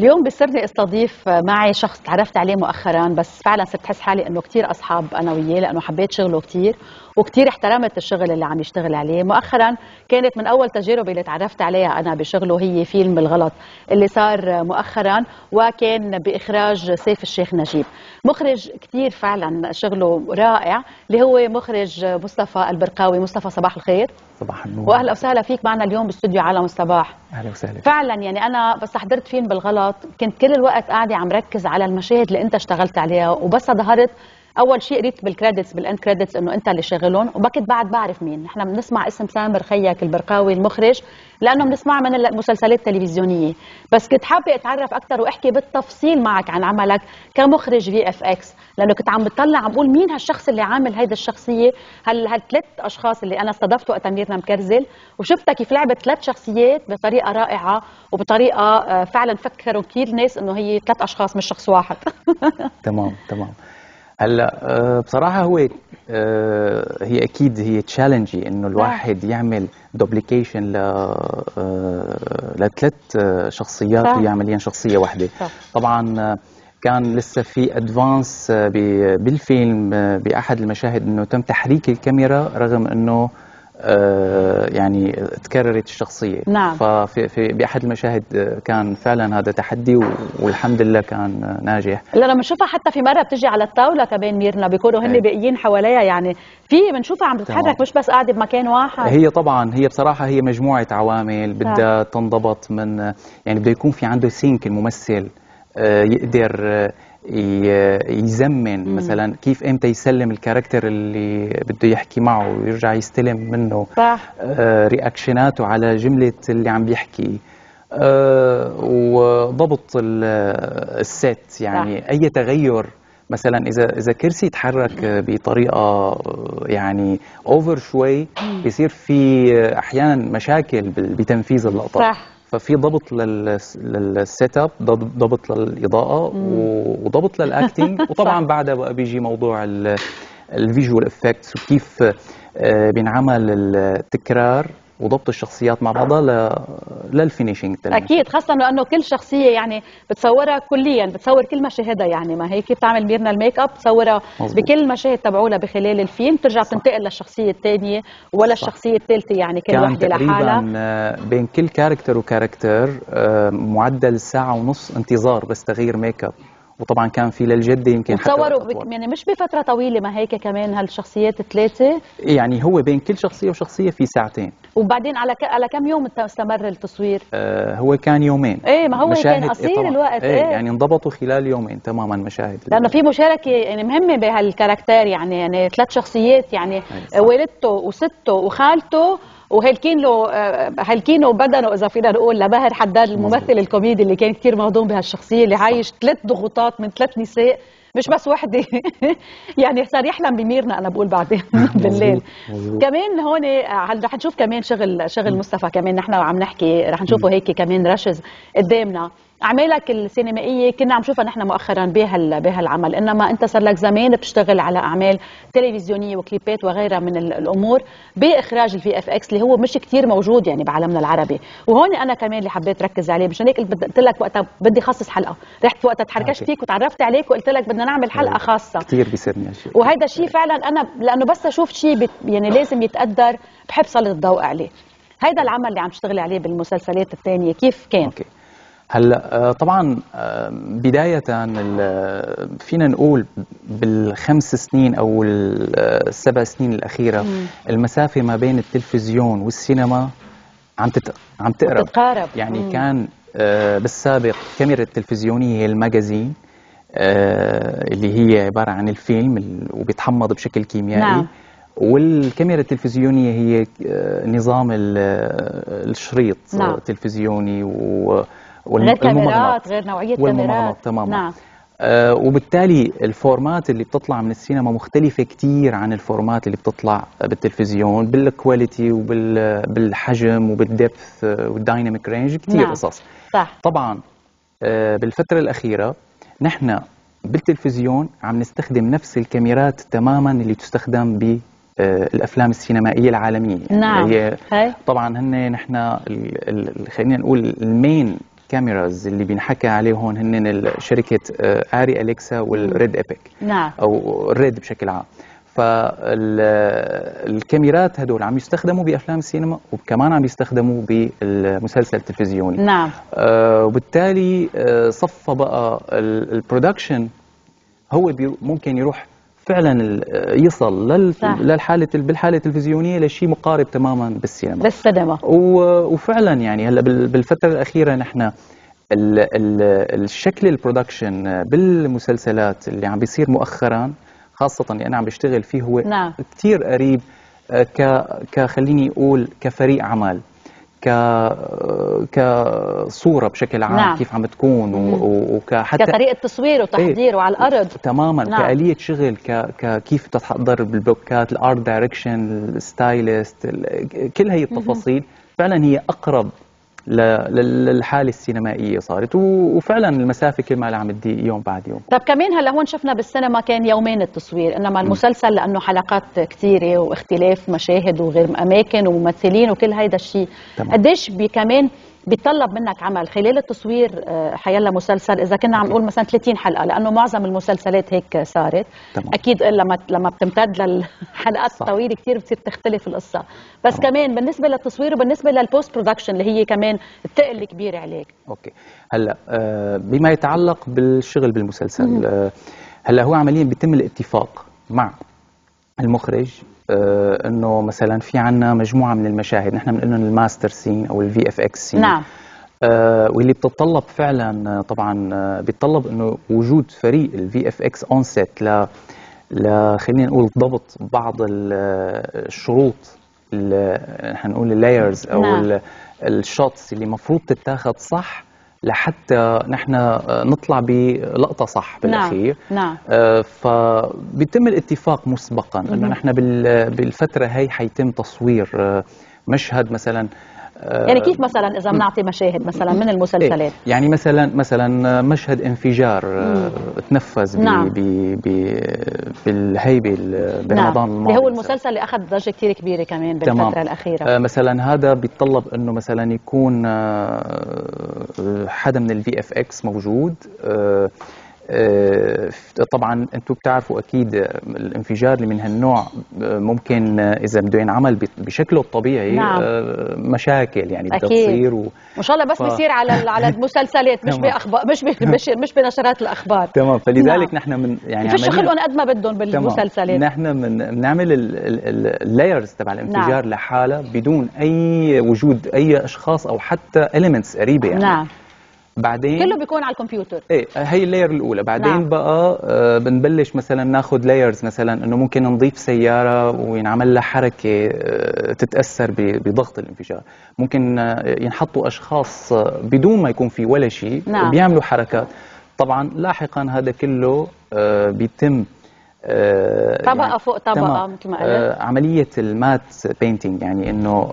اليوم بيسرني استضيف معي شخص تعرفت عليه مؤخرا، بس فعلا صرت احس حالي انه كثير اصحاب انا وياه، لانه حبيت شغله كثير وكثير احترمت الشغل اللي عم يشتغل عليه. مؤخرا كانت من اول تجاربي اللي تعرفت عليها انا بشغله هي فيلم الغلط اللي صار مؤخرا، وكان باخراج سيف الشيخ نجيب، مخرج كثير فعلا شغله رائع اللي هو مخرج مصطفى البرقاوي. مصطفى صباح الخير. صباح النور. واهلا وسهلا فيك معنا اليوم باستوديو عالم الصباح. اهلا وسهلا. فعلا يعني انا بس حضرت فيلم بالغلط كنت كل الوقت قاعده عم ركز على المشاهد اللي انت اشتغلت عليها، وبس ظهرت اول شيء قريت بالكريدتس بالاند كريدتس انه انت اللي شاغلهم، وبكت بعد بعرف مين. نحن بنسمع اسم سامر خيك البرقاوي المخرج لانه بنسمع من المسلسلات التلفزيونيه، بس كنت حابه اتعرف اكثر واحكي بالتفصيل معك عن عملك كمخرج في اف اكس، لانه كنت عم بطلع عم بقول مين هالشخص اللي عامل هيدا الشخصيه، هالثلاث اشخاص اللي انا استضفته وقت ميرنا مكرزل، وشفتها كيف لعبت ثلاث شخصيات بطريقه رائعه وبطريقه فعلا فكروا كثير ناس انه هي ثلاث اشخاص مش شخص واحد. تمام. هلا بصراحه هو هي اكيد هي تشالنجي انه الواحد يعمل دوبليكيشن لثلاث شخصيات ويعملين شخصيه واحده. طبعا كان لسه في ادفانس بالفيلم باحد المشاهد انه تم تحريك الكاميرا رغم انه يعني تكررت الشخصية. نعم. ففي بأحد المشاهد كان فعلا هذا تحدي والحمد لله كان ناجح. لما بنشوفها حتى في مرة بتجي على الطاولة كمان ميرنا بيكونوا هن باقيين حواليها، يعني في بنشوفها عم تتحرك مش بس قاعدة بمكان واحد. هي طبعا هي بصراحة هي مجموعة عوامل بدها تنضبط، من يعني بده يكون في عنده سينك الممثل يقدر يزمن مثلا كيف امتى يسلم الكاركتر اللي بده يحكي معه ويرجع يستلم منه رياكشناته على جملة اللي عم بيحكي، وضبط الست يعني اي تغير مثلا اذا كرسي يتحرك بطريقه يعني اوفر شوي بيصير في احيانا مشاكل بتنفيذ اللقطه. ففي ضبط للسيت اب، ضبط للاضاءه وضبط للاكتنج، وطبعا بعدها بقى بيجي موضوع الفيجوال افكتس وكيف بينعمل التكرار وضبط الشخصيات مع بعضها للفينيشنج. اكيد، خاصه لانه كل شخصيه يعني بتصورها كليا، بتصور كل مشاهدها، يعني ما هيك بتعمل ميرنا الميك اب بتصورها بكل المشاهد تبعولها بخلال الفيلم، بترجع تنتقل للشخصيه الثانيه ولا الشخصيه الثالثه، يعني كل وحده لحالها. كان بين كل كاركتر وكاركتر معدل ساعه ونص انتظار بس تغيير ميك اب، وطبعا كان في للجده يمكن تصوروا يعني مش بفتره طويله، ما هيك كمان هالشخصيات الثلاثه يعني هو بين كل شخصيه وشخصيه في ساعتين. وبعدين على كم يوم استمر التصوير؟ هو كان يومين. ما هو كان قصير الوقت. يعني انضبطوا خلال يومين تماما مشاهد، لانه في مشاركه يعني مهمه بهالكاركتر، يعني ثلاث شخصيات، يعني والدته وسته وخالته وهالكينو بدنه اذا فينا نقول لبهر حداد الممثل الكوميدي اللي كان كثير مهضوم بهالشخصيه، اللي عايش ثلاث ضغوطات من ثلاث نساء مش بس وحده. يعني صار يحلم بميرنا انا بقول بعدين بالليل. كمان هون رح نشوف كمان شغل مصطفى، كمان نحن وعم نحكي رح نشوفه هيك كمان رشز قدامنا. اعمالك السينمائيه كنا عم نشوفها نحن مؤخرا بهالعمل، انما انت صار لك زمان بتشتغل على اعمال تلفزيونيه وكليبات وغيرها من الامور باخراج الفي اف اكس اللي هو مش كثير موجود يعني بعالمنا العربي. وهون انا كمان اللي حبيت ركز عليه، مشان هيك قلت لك وقتها بدي اخصص حلقه، رحت وقتها تحركشت فيك وتعرفت عليك وقلت لك بدنا نعمل حلقه خاصه. كثير بيسرني هالشيء، وهيدا الشيء فعلا انا لانه بس اشوف شيء يعني لازم يتقدر بحب سلط الضوء عليه. هيدا العمل اللي عم تشتغلي عليه بالمسلسلات الثانيه كيف كان؟ هلا طبعا بداية فينا نقول بالخمس سنين أو السبع سنين الأخيرة المسافة ما بين التلفزيون والسينما عم تقرب. يعني كان بالسابق الكاميرا التلفزيونية هي الماجازين اللي هي عبارة عن الفيلم وبيتحمض بشكل كيميائي. نعم. والكاميرا التلفزيونية هي نظام الشريط. نعم. التلفزيوني غير كاميرات، غير نوعية كاميرات. تماما. نعم. وبالتالي الفورمات اللي بتطلع من السينما مختلفة كتير عن الفورمات اللي بتطلع بالتلفزيون، بالكواليتي وبالحجم وبالدبث والدايناميك رينج، كتير قصص. صح. طبعا بالفترة الأخيرة نحن بالتلفزيون عم نستخدم نفس الكاميرات تماما اللي تستخدم بالافلام السينمائيه العالميه. نعم. هي طبعا نحن خلينا نقول المين كاميراز اللي بينحكى عليهم هن شركة آري أليكسا والريد إيبك. نعم. أو الريد بشكل عام. فالكاميرات هدول عم يستخدموا بأفلام السينما وكمان عم يستخدموا بالمسلسل التلفزيوني. نعم. وبالتالي صفى بقى البرودكشن هو ممكن يروح فعلا يصل بالحاله التلفزيونيه لشيء مقارب تماما بالسينما. وفعلا يعني هلا بالفتره الاخيره نحن الشكل البرودكشن بالمسلسلات اللي عم بيصير مؤخرا، خاصه اللي انا عم بشتغل فيه، هو نعم. كثير قريب خليني اقول كفريق عمل، كصورة بشكل عام. نعم. كيف عم تكون وكحتى كطريقة تصوير وتحضير وعلى الأرض تماما. نعم. كآلية شغل، كيف تحضر بالبلوكات، الارت دايركشن، الستايلست، كل هي التفاصيل فعلا هي أقرب للحالة السينمائية صارت، وفعلا المسافة كل ما عم تضيق يوم بعد يوم. طب كمان هلا هون شفنا بالسينما كان يومين التصوير، انما المسلسل لانه حلقات كثيرة واختلاف مشاهد وغير اماكن وممثلين وكل هيدا الشيء، قديش كمان بيتطلب منك عمل خلال التصوير حيلا مسلسل؟ اذا كنا عم نقول مثلا 30 حلقه، لانه معظم المسلسلات هيك صارت. تمام. اكيد لما بتمتد للحلقات الطويله كثير بتصير تختلف القصه، بس تمام. كمان بالنسبه للتصوير وبالنسبه للبوست برودكشن اللي هي كمان الثقل الكبير عليك. اوكي. هلا بما يتعلق بالشغل بالمسلسل، هلا هو عمليا بيتم الاتفاق مع المخرج انه مثلا في عنا مجموعه من المشاهد نحن بنقول لهم الماستر سين او الفي اف اكس سين. نعم. واللي بتتطلب فعلا طبعا بيتطلب انه وجود فريق الفي اف اكس اون سيت خلينا نقول ضبط بعض الشروط، نحن نقول اللايرز او نعم. الشوتس اللي المفروض تتاخذ صح لحتى نحن نطلع بلقطة صح بالأخير. نعم. فبيتم الاتفاق مسبقا أنه نحن بالفترة هي حيتم تصوير مشهد مثلا. يعني كيف مثلا إذا بنعطي مشاهد مثلا من المسلسلات؟ يعني مثلا مشهد انفجار تنفذ نعم. بالهيبة برمضان الماضي، اللي هو المسلسل اللي أخذ ضجة كثير كبيرة كمان بالفترة الأخيرة. مثلا هذا بيتطلب أنه مثلا يكون حدا من الفي اف اكس موجود. طبعا انتم بتعرفوا اكيد الانفجار اللي من هالنوع ممكن اذا بده ينعمل بشكله الطبيعي نعم. مشاكل يعني بدها تصير ما شاء الله بس بيصير على المسلسلات مش باخبار مش بنشرات الاخبار. تمام. فلذلك نحن من يعني فيش خلقهم قد ما بدهم بالمسلسلات. نحن بنعمل اللايرز تبع الانفجار نعم. لحالها بدون اي وجود اي اشخاص او حتى اليمنتس قريبه يعني. نعم. بعدين كله بيكون على الكمبيوتر. هي اللاير الاولى. بعدين نعم. بقى بنبلش مثلا ناخذ لايرز، مثلا انه ممكن نضيف سياره وينعمل لها حركه تتاثر بضغط الانفجار، ممكن ينحطوا اشخاص بدون ما يكون في ولا شيء نعم. بيعملوا حركات. طبعا لاحقا هذا كله بيتم طبقة يعني فوق طبقة مثل ما قلت. عملية المات بينتينج، يعني انه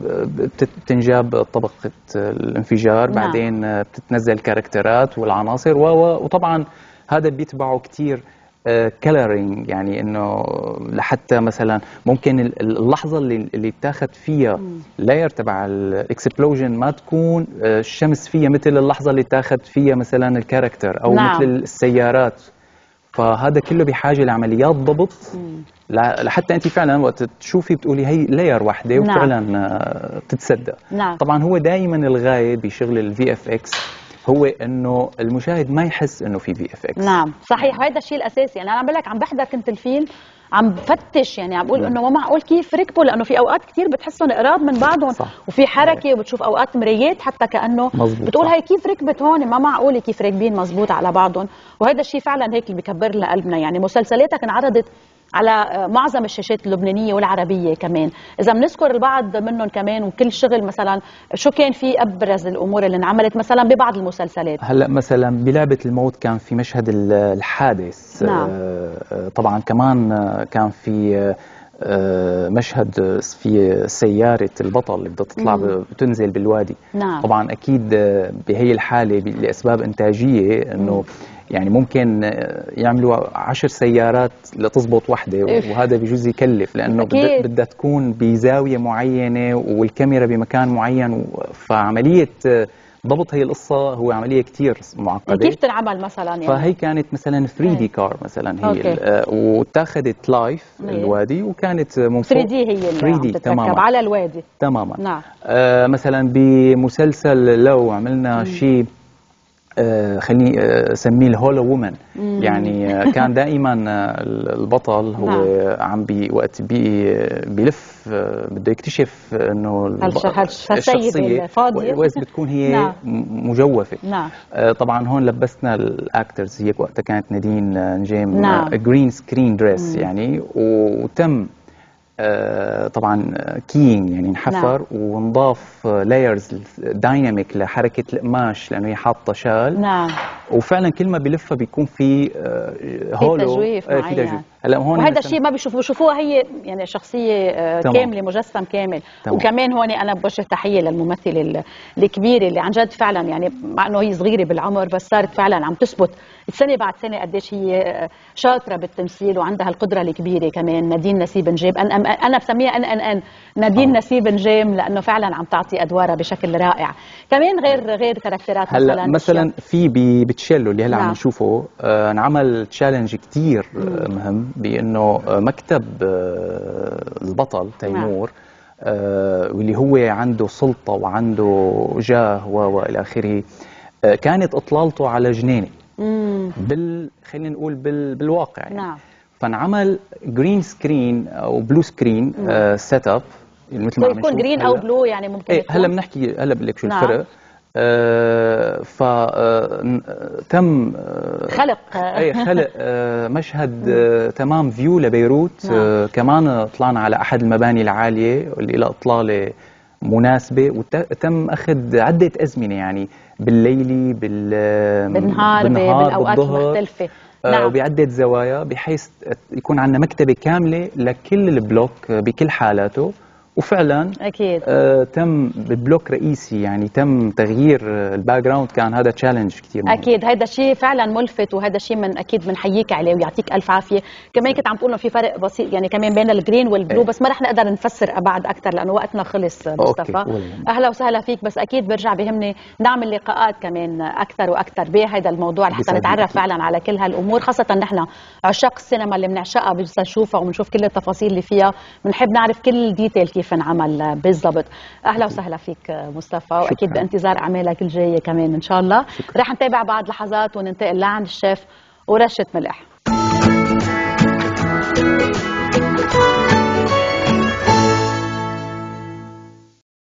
بتنجاب طبقة الانفجار نعم. بعدين بتتنزل الكاركترات والعناصر وطبعا هذا بيتبعه كتير كلرينج، يعني انه لحتى مثلا ممكن اللحظة اللي بتاخد فيها لاير تبع الاكسبلوجن ما تكون الشمس فيها مثل اللحظة اللي تاخد فيها مثلا الكاركتر او نعم. مثل السيارات. فهذا كله بحاجه لعمليات ضبط لحتى انت فعلا وقت تشوفي بتقولي هي لاير واحده وفعلا نعم. بتتصدق. نعم. طبعا هو دائما الغايه بشغل الفي اف اكس هو انه المشاهد ما يحس انه في في اف اكس. نعم صحيح، هذا الشيء الاساسي. يعني انا عم بقول لك عم بحضر كنت الفيلم عم بفتش، يعني عم بقول انه ما معقول كيف ركبوا، لانه في اوقات كثير بتحسهم قراب من بعضهم صح. وفي حركه وبتشوف اوقات مرايات حتى كانه بتقول هي كيف ركبت هون، ما معقول كيف راكبين مزبوط على بعضهم. وهذا الشيء فعلا هيك اللي بكبر لنا قلبنا. يعني مسلسلاتك انعرضت على معظم الشاشات اللبنانيه والعربيه كمان، اذا بنذكر البعض منهم كمان وكل شغل مثلا شو كان في ابرز الامور اللي انعملت مثلا ببعض المسلسلات؟ هلا مثلا بلعبه الموت كان في مشهد الحادث نعم. طبعا كمان كان في مشهد في سيارة البطل اللي بدها تطلع بتنزل بالوادي نعم. طبعا أكيد بهي الحالة لأسباب إنتاجية أنه يعني ممكن يعملوا 10 سيارات لتزبط وحدة وهذا بيجوز يكلف لأنه بدها تكون بزاوية معينة والكاميرا بمكان معين، فعملية ضبط هي القصه هو عمليه كثير معقده. كيف تنعمل مثلا يعني؟ فهي كانت مثلا 3 دي كار مثلا هي واتاخذت لايف الوادي وكانت من فوق 3 دي هي اللي 3 دي تتركب على الوادي تماما. نعم. مثلا بمسلسل لو عملنا شيء خليني اسميه الهولو وومن، يعني كان دائما البطل هو نعم. عم وقت بيلف بده يكتشف انه الشخصيه الفاضيه وإذا بتكون هي نعم. مجوفه. نعم. طبعا هون لبسنا الاكترز، هيك وقتها كانت نادين نجيم نعم. جرين سكرين دريس يعني، وتم طبعا كينج يعني انحفر نعم. ونضاف لايرز دايناميك لحركه القماش لانه هي حاطه شال نعم. وفعلا كل ما بلفها بيكون في هولو تجويف في تجويف. هلا هون وهذا الشيء ما بيشوفوها هي يعني شخصيه كامله مجسم كامل. تمام. وكمان هون انا بوجه تحيه للممثله الكبيره اللي عن جد فعلا يعني مع انه هي صغيره بالعمر بس صارت فعلا عم تثبت سنه بعد سنه قديش هي شاطره بالتمثيل وعندها القدره الكبيره. كمان نادين نسيب نجيم انا بسميها ان نادين نسيب نجيم لانه فعلا عم تعطي ادوارها بشكل رائع. كمان غير كاركترات مثلا في بتشيلو اللي هلا عم نشوفه انعمل تشالنج كثير مهم بانه مكتب البطل تيمور واللي هو عنده سلطه وعنده جاه والى اخره، كانت اطلالته على جنينه خلينا نقول بالواقع يعني. نعم. فانعمل جرين سكرين او بلو سكرين سيت اب مثل ما عم نشوف. يكون جرين او بلو يعني ممكن هلا بنحكي هلا بقول لك شو الفرق. فتم خلق مشهد تمام فيو لبيروت. نعم. كمان طلعنا على احد المباني العاليه اللي لها اطلاله مناسبه، وتم اخذ عده ازمنه يعني بالليلي بالنهار بالاوقات المختلفه. نعم. وبعدة زوايا بحيث يكون عندنا مكتبه كامله لكل البلوك بكل حالاته. وفعلا اكيد تم ببلوك رئيسي يعني تم تغيير الباك جراوند. كان هذا تشالنج كثير مهم. اكيد هذا شيء فعلا ملفت وهذا شيء من اكيد بنحييك عليه ويعطيك الف عافيه. كمان كنت عم تقول انه في فرق بسيط يعني كمان بين الجرين والبلو بس ما رح نقدر نفسر بعد اكثر لانه وقتنا خلص مصطفى. اهلا وسهلا فيك. بس اكيد برجع بهمني نعمل لقاءات كمان اكثر واكثر بهذا الموضوع لحتى نتعرف فعلا على كل هالامور، خاصه نحن عشاق السينما اللي بنعشقها بس نشوفها وبنشوف كل التفاصيل اللي فيها، بنحب نعرف كل ديتيل كيف انعمل بالضبط. اهلا وسهلا فيك مصطفى. واكيد بانتظار اعمالك الجايه كمان ان شاء الله. رح نتابع بعد لحظات وننتقل لعند الشيف ورشه ملح.